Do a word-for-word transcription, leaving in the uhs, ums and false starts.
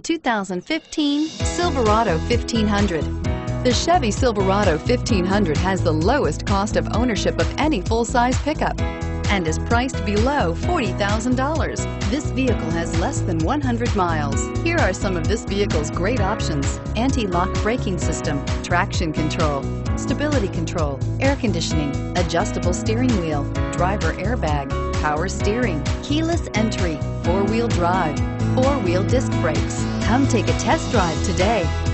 two thousand fifteen Silverado fifteen hundred. The Chevy Silverado fifteen hundred has the lowest cost of ownership of any full-size pickup and is priced below forty thousand dollars. This vehicle has less than one hundred miles. Here are some of this vehicle's great options: anti-lock braking system, traction control, stability control, air conditioning, adjustable steering wheel, driver airbag, power steering, keyless entry, four-wheel drive, four-wheel disc brakes. Come take a test drive today.